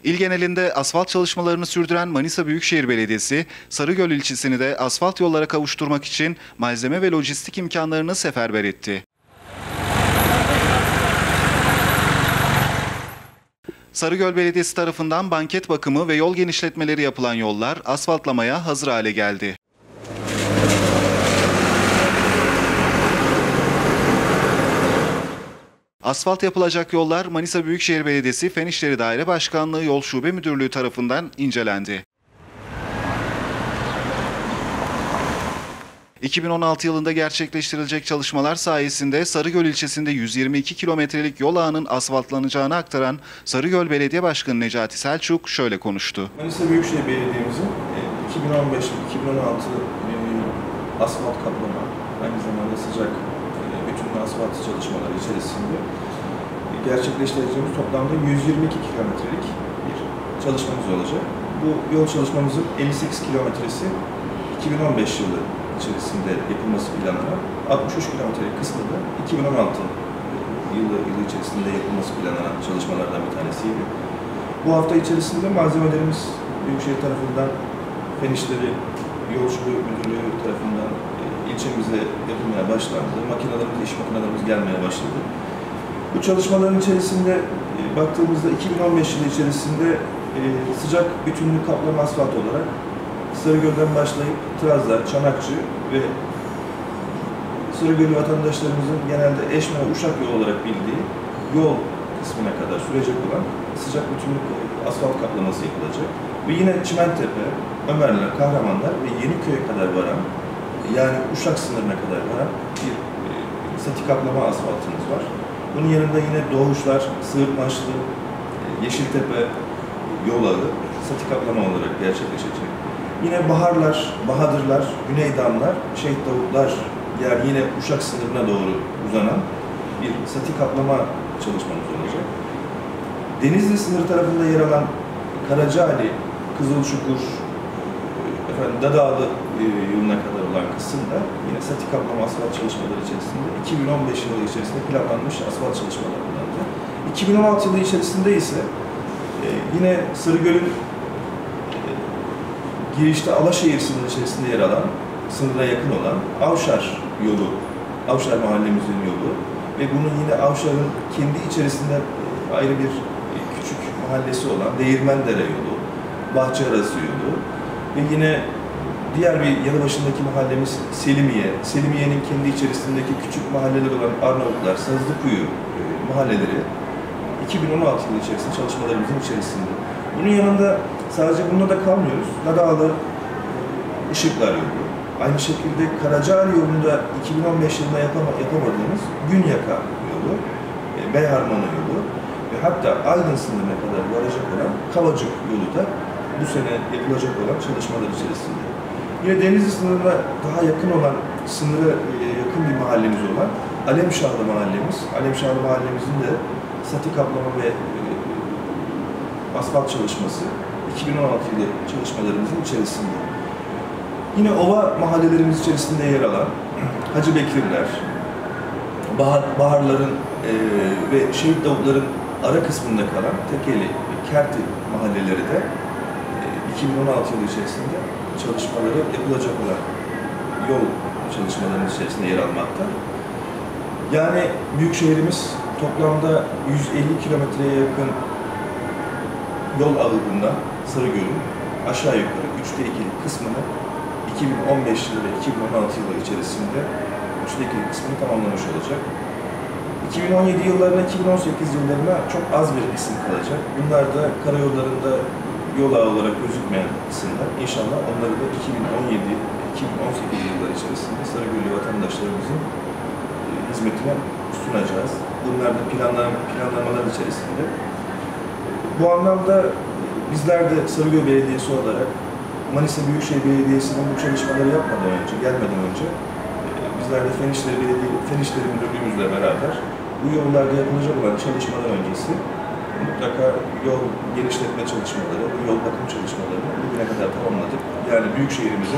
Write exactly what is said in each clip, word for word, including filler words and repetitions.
İl genelinde asfalt çalışmalarını sürdüren Manisa Büyükşehir Belediyesi, Sarıgöl ilçesini de asfalt yollara kavuşturmak için malzeme ve lojistik imkanlarını seferber etti. Sarıgöl Belediyesi tarafından banket bakımı ve yol genişletmeleri yapılan yollar asfaltlamaya hazır hale geldi. Asfalt yapılacak yollar Manisa Büyükşehir Belediyesi Fen İşleri Daire Başkanlığı Yol Şube Müdürlüğü tarafından incelendi. iki bin on altı yılında gerçekleştirilecek çalışmalar sayesinde Sarıgöl ilçesinde yüz yirmi iki kilometrelik yol ağının asfaltlanacağını aktaran Sarıgöl Belediye Başkanı Necati Selçuk şöyle konuştu. Manisa Büyükşehir Belediye'mizin iki bin on beş iki bin on altı asfalt kaplama, aynı zamanda sıcak bütün asfalt çalışmaları içerisinde gerçekleştireceğimiz toplamda yüz yirmi iki kilometrelik bir çalışmamız olacak. Bu yol çalışmamızın elli sekiz kilometresi iki bin on beş yılı içerisinde yapılması planlanan, altmış üç kilometrelik kısmı da iki bin on altı yılı, yılı içerisinde yapılması planlanan çalışmalardan bir tanesiydi. Bu hafta içerisinde malzemelerimiz Büyükşehir tarafından, Fen İşleri Yol Şube Müdürlüğü tarafından ilçemize yapılmaya başlandı. Makinelerimiz, iş makinelerimiz gelmeye başladı. Bu çalışmaların içerisinde baktığımızda iki bin on beş yılı içerisinde sıcak bütünlük kaplama asfalt olarak Sarıgöl'den başlayıp Trazlar, Çanakçı ve Sarıgöl'lü vatandaşlarımızın genelde Eşme ve Uşak yolu olarak bildiği yol kısmına kadar sürecek olan sıcak bütünlük asfalt kaplaması yapılacak. Ve yine Çimentepe, Ömerler, Kahramanlar ve Yeniköy'e kadar varan, yani Uşak sınırına kadar varan bir sati kaplama asfaltımız var. Bunun yanında yine Doğuşlar, Sığırtmaçlı, Yeşiltepe yol ağı sati kaplama olarak gerçekleşecek. Yine Baharlar, Bahadırlar, Güneydamlar, Şehit Davutlar, yani yine Uşak sınırına doğru uzanan bir sati kaplama çalışmamız olacak. Denizli sınırı tarafında yer alan Karacaali, Kızılçukur, efendim Dadağlı yoluna kadar olan kısımda yine sati kaplama asfalt çalışmaları içerisinde iki bin on beş yılı içerisinde planlanmış asfalt çalışmalarındandı. iki bin on altı yılı içerisinde ise yine Sarıgöl'ün girişte Alaşehir sınırı içerisinde yer alan, sınıra yakın olan Avşar yolu, Avşar mahallemizin yolu ve bunun yine Avşar'ın kendi içerisinde ayrı bir küçük mahallesi olan Değirmendere yolu, Bahçearası yolu ve yine diğer bir yanı başındaki mahallemiz Selimiye, Selimiye'nin kendi içerisindeki küçük mahalleler olan Arnavutlar, Sazlıkuyu mahalleleri iki bin on altı yılı içerisinde çalışmalarımızın içerisinde. Bunun yanında sadece bununla da kalmıyoruz. Dadağlı Işıklar yolu. Aynı şekilde Karacaali yolunda iki bin on beş yılında yapama, yapamadığımız Günyaka yolu, Beyharmanı yolu ve hatta Aydın sınırına kadar varacak olan Kavacık yolu da bu sene yapılacak olan çalışmalar içerisinde. Yine Denizli sınırına daha yakın olan, sınıra yakın bir mahallemiz olan Alemşahlı mahallemiz. Alemşahlı mahallemizin de sati kaplama ve asfalt çalışması iki bin on altı yılı çalışmalarımızın içerisinde. Yine ova mahallelerimiz içerisinde yer alan Hacı Bekirler, Bahar, Baharların e, ve Şehit Davutların ara kısmında kalan Tekeli ve Kerti mahalleleri de e, iki bin on altı yılı içerisinde çalışmaları yapılacak olan yol çalışmalarının içerisinde yer almakta. Yani Büyükşehir'imiz toplamda yüz elli kilometreye yakın yol ağında Sarıgöl'ün aşağı yukarı üçte iki kısmını iki bin on beş yılı ve iki bin on altı yılı içerisinde üçte iki kısmını tamamlamış olacak. iki bin on yedi yıllarına, iki bin on sekiz yıllarına çok az bir kısım kalacak. Bunlar da karayollarında yol ağı olarak gözükmeyen kısımlar. İnşallah onları da iki bin on yedi iki bin on sekiz yılları içerisinde Sarıgöl'lü vatandaşlarımızın hizmetine sunacağız. Bunlar da planlama, planlamalar içerisinde. Bu anlamda bizler de Sarıgöl Belediyesi olarak Manisa Büyükşehir Belediyesi'nin bu çalışmaları yapmadan önce, gelmeden önce bizler de Fen İşleri Belediye, Fen İşleri Müdürlüğümüzle beraber bu yollarda yapılacak olan çalışmalar öncesi mutlaka yol genişletme çalışmaları, yol bakım çalışmalarını bugüne kadar tamamladık. Yani Büyükşehir'imize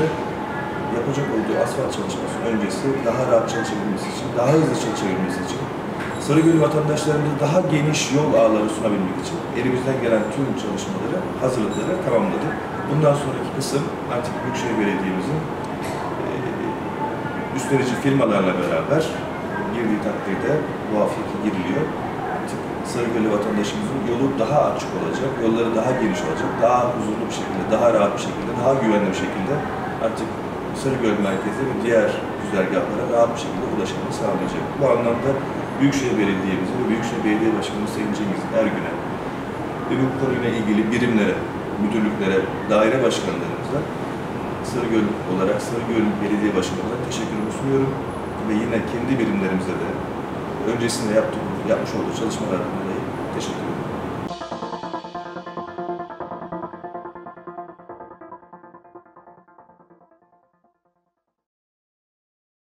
yapacak olduğu asfalt çalışması öncesi daha rahat çalışabilmesi için, daha hızlı çalışabilmesi için Sarıgöl vatandaşlarımıza daha geniş yol ağları sunabilmek için elimizden gelen tüm çalışmaları, hazırlıkları tamamladık. Bundan sonraki kısım artık Büyükşehir Belediye'mizin e, üstlenici firmalarla beraber girdiği takdirde bu hafta giriliyor. Artık Sarıgöl'lü vatandaşımızın yolu daha açık olacak, yolları daha geniş olacak, daha huzurlu bir şekilde, daha rahat bir şekilde, daha güvenli bir şekilde artık Sarıgöl merkezi ve diğer güzergahlara rahat bir şekilde ulaşımını sağlayacak. Bu anlamda Büyükşehir Belediye'mize ve Büyükşehir Belediye Başkanımız Sayın Cengiz Ergün'e ve bu konuyla ilgili birimlere, müdürlüklere, daire başkanlarımıza Sarıgöl olarak, Sarıgöl Belediye Başkanı olarak teşekkürümü sunuyorum. Ve yine kendi birimlerimize de öncesinde yaptık, yapmış olduğu çalışmalardan dolayı teşekkür ederim.